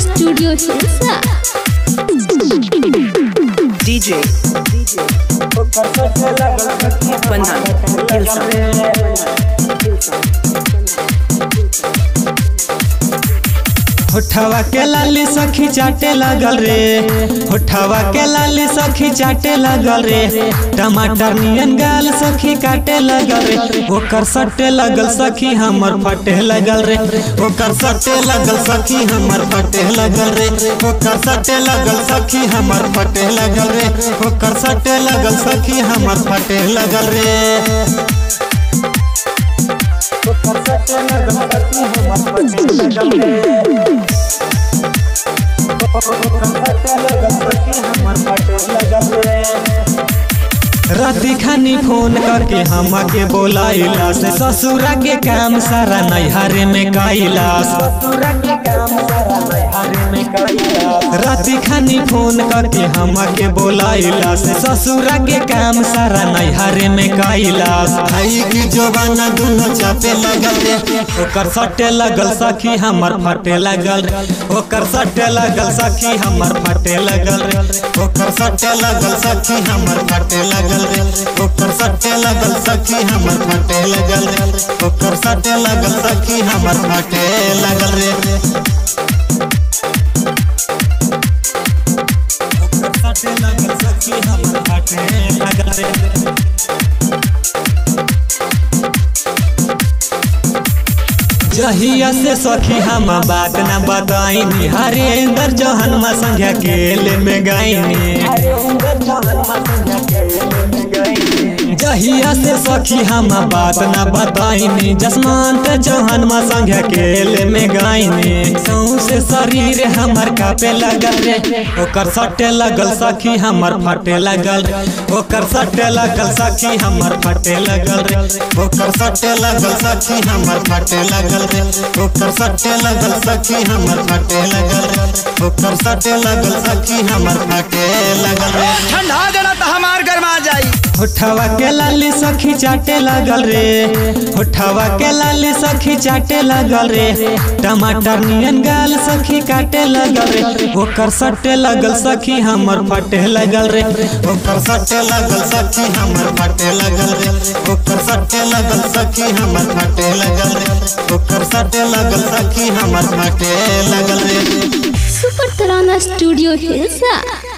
Studio Hilsa. DJ पंधान हिलसा। होठवा के लाली सखी चाटे लगल रे, होठवा के लाली सखी चाटे लगल रे। टमाटर नियन गाल सखी काटे लगल रे, ओकर सटे लगल सखी हमर फटे लगल रे। ओकर सटे लगल सखी हमर फटे लगल रे, ओकर सटे लगल सखी हमर फटे लगल रे, ओकर सटे लगल सखी हमर फटे लगल रे। ओकर सटे लगल सखी हमर फटे लगल रे। राती खानी फोन करके हमके बोलाइला से ससुरा के काम सारा नैहरे में कैलास। राती खानी फोन करके हमके बोलाइला से ससुरा के काम सारा नैहरे में कैलास। भाई की जोबाना दोनों चापे लगल रे, ओकर सटे लगल सखी हमर फटे लगल रे, ओकर सटे लगल सखी हमर फटे लगल रे, ओकर सटे लगल सखी हमर फटे लगल रे, ओकर सटे लगल सखी हमर फटे लगल रे, ओकर सटे लगल सखी हमर फटे लगल रे। ओकर सटे लगल सखी हमर फटे लगल रे। जहिया से सखी हम बात न बताइनी, हरेंद्र जौहनमा संग अकेले में गाइनी। जहिया से सखी हम बात न बताइनी, जसमंत जौहनमा संग अकेले में गाइनी। सौंसे शरीर हमर कापे लगल रे, ओकर सटे लगल सखी हमर फटे लगल रे, ओकर सटे लगल सखी हमर फटे लगल रे, ओकर सटे लगल सखी हमर फटे लगल रे, ओकर सटे लगल सखी हमर फटे लगल रे, ओकर सटे लगल सखी हमर फटे लगल रे। ठंडा देना तो हमार गरमा जाई। होठवा के लाली सखी चाटे लगल रे, होठवा के लाली सखी चाटे लगल रे। टमाटर नियन गाल सखी काटे लगल रे, ओकर सटे लगल सखी हमर फटे लगल रे, ओकर सटे लगल सखी हमर फटे लगल रे, ओकर सटे लगल सखी हमर फटे लगल रे, ओकर सटे लगल सखी हमर फटे लगल रे। सुपर तराना स्टूडियो हिलसा।